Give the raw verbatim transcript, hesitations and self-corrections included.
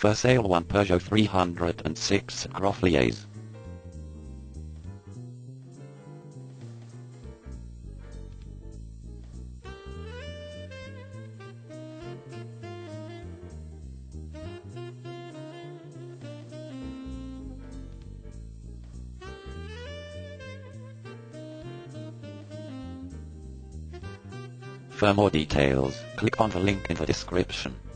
For sale one Peugeot three hundred six Groffliers. For more details, click on the link in the description.